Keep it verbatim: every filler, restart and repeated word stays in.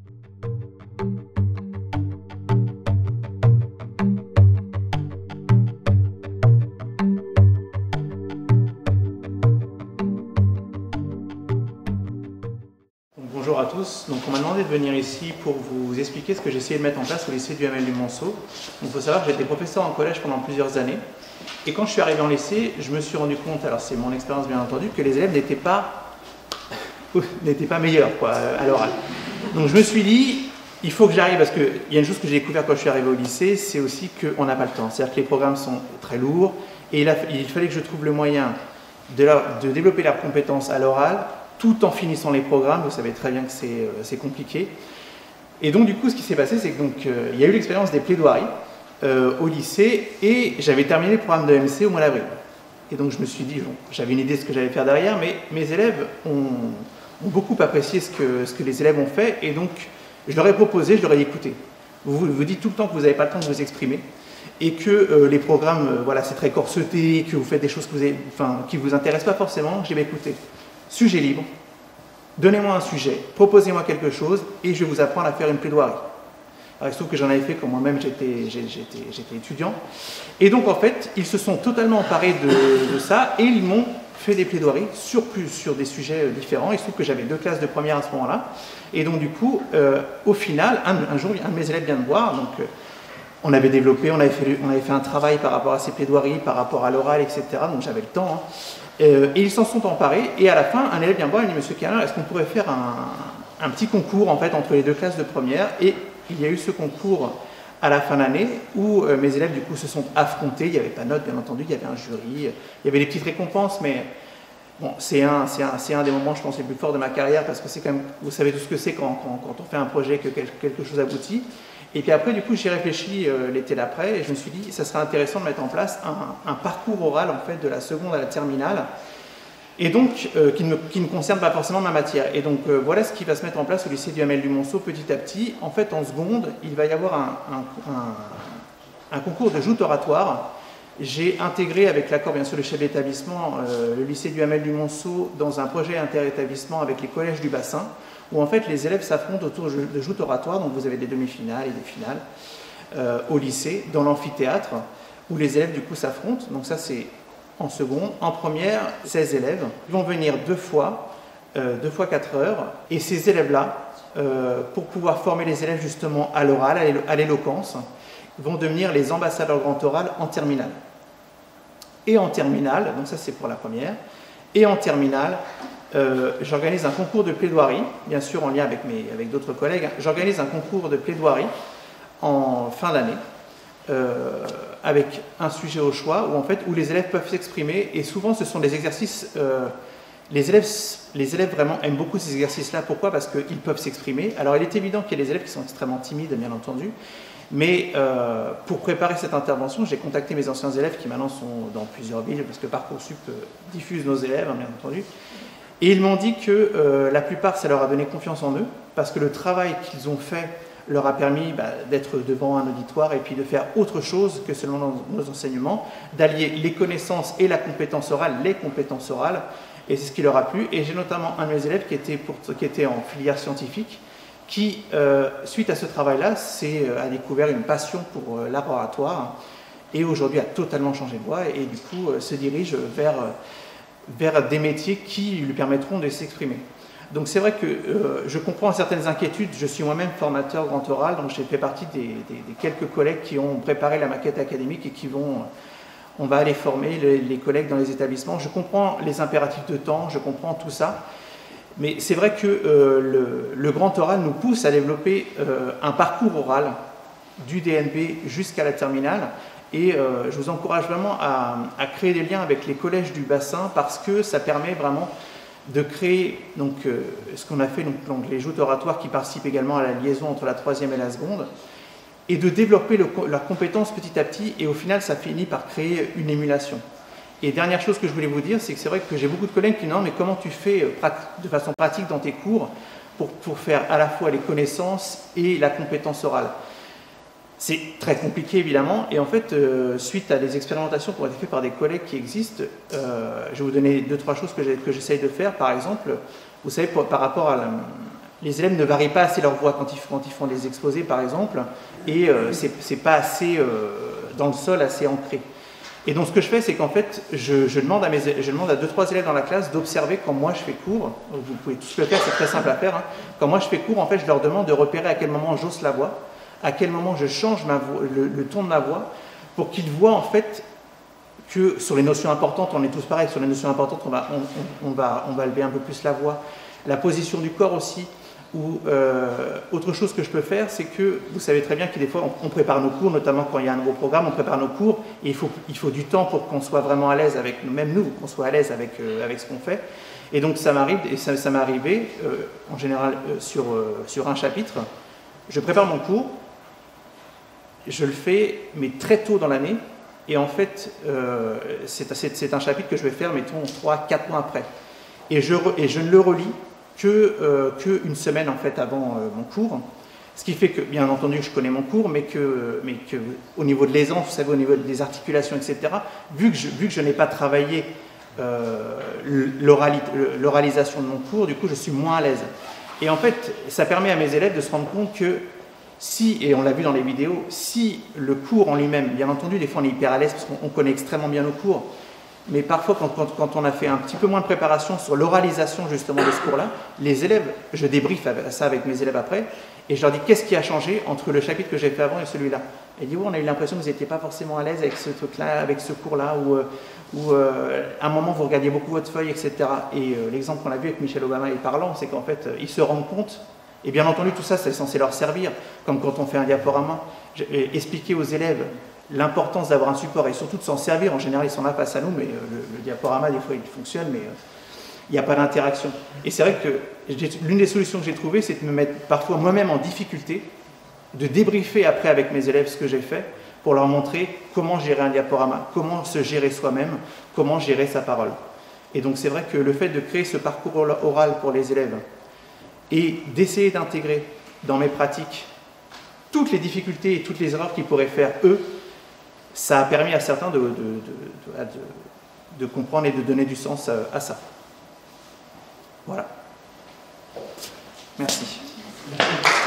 Bonjour à tous, donc on m'a demandé de venir ici pour vous expliquer ce que j'ai essayé de mettre en place au lycée Duhamel du Monceau. Il faut savoir que j'ai été professeur en collège pendant plusieurs années et quand je suis arrivé en lycée, je me suis rendu compte, alors c'est mon expérience bien entendu, que les élèves n'étaient pas, n'étaient pas meilleurs quoi, à l'oral. Donc je me suis dit, il faut que j'arrive, parce qu'il y a une chose que j'ai découvert quand je suis arrivé au lycée, c'est aussi qu'on n'a pas le temps. C'est-à-dire que les programmes sont très lourds et il, a, il fallait que je trouve le moyen de, la, de développer leurs compétences à l'oral tout en finissant les programmes. Vous savez très bien que c'est compliqué. Et donc du coup ce qui s'est passé, c'est que donc euh, il y a eu l'expérience des plaidoiries euh, au lycée et j'avais terminé le programme de M C au mois d'avril. Et donc je me suis dit, bon, j'avais une idée de ce que j'allais faire derrière, mais mes élèves ont, ont beaucoup apprécié ce que, ce que les élèves ont fait et donc je leur ai proposé, je leur ai dit, écoutez, vous vous dites tout le temps que vous n'avez pas le temps de vous exprimer et que euh, les programmes, euh, voilà, c'est très corseté, que vous faites des choses que vous avez, enfin, qui ne vous intéressent pas forcément. J'ai dit, écoutez, sujet libre, donnez-moi un sujet, proposez-moi quelque chose et je vais vous apprendre à faire une plaidoirie. Alors, il se trouve que j'en avais fait quand moi-même j'étais étudiant. Et donc en fait, ils se sont totalement emparés de, de ça et ils m'ont fait des plaidoiries sur, plus, sur des sujets différents. Il se trouve que j'avais deux classes de première à ce moment-là. Et donc du coup, euh, au final, un, un jour, un de mes élèves vient me voir. Donc, euh, on avait développé, on avait, fait, on avait fait un travail par rapport à ces plaidoiries, par rapport à l'oral, et cetera. Donc j'avais le temps. Hein. Euh, et ils s'en sont emparés, et à la fin, un élève vient me voir et me dit, Monsieur Kerner, est-ce qu'on pourrait faire un, un petit concours en fait entre les deux classes de première? Et il y a eu ce concours à la fin de l'année où euh, mes élèves du coup se sont affrontés. Il n'y avait pas de notes, bien entendu, il y avait un jury, il y avait des petites récompenses, mais bon, c'est un, un, un des moments, je pense, les plus forts de ma carrière parce que c'est quand même, vous savez tout ce que c'est quand, quand, quand on fait un projet que quelque chose aboutit. Et puis après, du coup, j'y ai réfléchi euh, l'été d'après et je me suis dit, ça serait intéressant de mettre en place un, un parcours oral en fait de la seconde à la terminale, et donc euh, qui, ne, qui ne concerne pas forcément ma matière. Et donc euh, voilà ce qui va se mettre en place au lycée Duhamel du Monceau petit à petit. En fait, en seconde, il va y avoir un, un, un, un concours de joute oratoire. J'ai intégré, avec l'accord bien sûr du chef d'établissement, euh, le lycée Duhamel du Monceau dans un projet inter-établissement avec les collèges du bassin, où en fait les élèves s'affrontent autour de joutes oratoires. Donc vous avez des demi-finales et des finales euh, au lycée, dans l'amphithéâtre, où les élèves du coup s'affrontent. Donc ça c'est en seconde. En première, seize élèves. Ils vont venir deux fois, euh, deux fois quatre heures. Et ces élèves-là, euh, pour pouvoir former les élèves justement à l'oral, à l'éloquence, vont devenir les ambassadeurs grand oral en terminale. Et en terminale, donc ça c'est pour la première, et en terminale, euh, j'organise un concours de plaidoirie, bien sûr en lien avec, mes, avec d'autres collègues. J'organise un concours de plaidoirie en fin d'année, euh, avec un sujet au choix, où, en fait, où les élèves peuvent s'exprimer, et souvent ce sont des exercices, euh, les, élèves, les élèves vraiment aiment beaucoup ces exercices-là. Pourquoi? Parce qu'ils peuvent s'exprimer. Alors il est évident qu'il y a des élèves qui sont extrêmement timides, bien entendu, mais euh, pour préparer cette intervention, j'ai contacté mes anciens élèves qui maintenant sont dans plusieurs villes, parce que Parcoursup euh, diffuse nos élèves, hein, bien entendu. Et ils m'ont dit que euh, la plupart, ça leur a donné confiance en eux, parce que le travail qu'ils ont fait leur a permis bah, d'être devant un auditoire et puis de faire autre chose que selon nos, nos enseignements, d'allier les connaissances et la compétence orale, les compétences orales, et c'est ce qui leur a plu. Et j'ai notamment un de mes élèves qui était, pour, qui était en filière scientifique, qui, euh, suite à ce travail-là, euh, a découvert une passion pour euh, l'art oratoire et aujourd'hui a totalement changé de voie et, et du coup euh, se dirige vers, euh, vers des métiers qui lui permettront de s'exprimer. Donc c'est vrai que euh, je comprends certaines inquiétudes. Je suis moi-même formateur grand oral, donc j'ai fait partie des, des, des quelques collègues qui ont préparé la maquette académique et qui vont, on va aller former les, les collègues dans les établissements. Je comprends les impératifs de temps, je comprends tout ça. Mais c'est vrai que euh, le, le grand oral nous pousse à développer euh, un parcours oral du D N P jusqu'à la terminale. Et euh, je vous encourage vraiment à, à créer des liens avec les collèges du bassin parce que ça permet vraiment de créer donc, euh, ce qu'on a fait, donc, donc, les joutes oratoires qui participent également à la liaison entre la troisième et la seconde, et de développer le, leurs compétences petit à petit. Et au final, ça finit par créer une émulation. Et dernière chose que je voulais vous dire, c'est que c'est vrai que j'ai beaucoup de collègues qui disent non, mais comment tu fais de façon pratique dans tes cours pour, pour faire à la fois les connaissances et la compétence orale? C'est très compliqué évidemment, et en fait, euh, suite à des expérimentations qui ont été faites par des collègues qui existent, euh, je vais vous donner deux, trois choses que j'essaye de faire. Par exemple, vous savez, pour, par rapport à la, les élèves ne varient pas assez leur voix quand ils, quand ils font des exposés, par exemple, et euh, c'est pas assez euh, dans le sol, assez ancré. Et donc ce que je fais, c'est qu'en fait, je, je, demande à mes, je demande à deux trois élèves dans la classe d'observer quand moi je fais cours. Vous pouvez tous le faire, c'est très simple à faire. Hein. Quand moi je fais cours, en fait, je leur demande de repérer à quel moment j'hausse la voix, à quel moment je change ma voix, le, le ton de ma voix, pour qu'ils voient en fait que sur les notions importantes, on est tous pareils, sur les notions importantes, on va, on, on, on va, on va lever un peu plus la voix. La position du corps aussi. Ou euh, autre chose que je peux faire, c'est que vous savez très bien que des fois on, on prépare nos cours, notamment quand il y a un nouveau programme, on prépare nos cours et il faut, il faut du temps pour qu'on soit vraiment à l'aise avec nous, même nous, qu'on soit à l'aise avec, euh, avec ce qu'on fait. Et donc ça m'arrive, et ça, ça m'est arrivé euh, en général euh, sur, euh, sur un chapitre, je prépare mon cours, je le fais mais très tôt dans l'année et en fait euh, c'est un chapitre que je vais faire mettons trois quatre mois après et je, et je ne le relis que euh, qu'une semaine en fait avant euh, mon cours, ce qui fait que bien entendu je connais mon cours, mais que, mais que au niveau de l'aisance, vous savez, au niveau des articulations, et cetera, vu que je, vu que je n'ai pas travaillé euh, l'oralisation de mon cours, du coup je suis moins à l'aise. Et en fait, ça permet à mes élèves de se rendre compte que si, et on l'a vu dans les vidéos, si le cours en lui-même, bien entendu, des fois on est hyper à l'aise parce qu'on connaît extrêmement bien nos cours, mais parfois, quand, quand, quand on a fait un petit peu moins de préparation sur l'oralisation justement de ce cours-là, les élèves, je débriefe ça avec mes élèves après, et je leur dis qu'est-ce qui a changé entre le chapitre que j'ai fait avant et celui-là. Et ils disent, oh, on a eu l'impression que vous n'étiez pas forcément à l'aise avec ce truc-là, avec ce cours-là, ou, ou euh, à un moment vous regardiez beaucoup votre feuille, et cetera. Et euh, l'exemple qu'on a vu avec Michelle Obama est parlant, c'est qu'en fait, ils se rendent compte, et bien entendu, tout ça, c'est censé leur servir, comme quand on fait un diaporama, expliquer aux élèves l'importance d'avoir un support et surtout de s'en servir. En général, ils sont là face à nous, mais euh, le, le diaporama, des fois, il fonctionne, mais euh, il n'y a pas d'interaction. Et c'est vrai que l'une des solutions que j'ai trouvées, c'est de me mettre parfois moi-même en difficulté, de débriefer après avec mes élèves ce que j'ai fait, pour leur montrer comment gérer un diaporama, comment se gérer soi-même, comment gérer sa parole. Et donc, c'est vrai que le fait de créer ce parcours oral pour les élèves et d'essayer d'intégrer dans mes pratiques toutes les difficultés et toutes les erreurs qu'ils pourraient faire, eux, ça a permis à certains de, de, de, de, de, de comprendre et de donner du sens à, à ça. Voilà. Merci.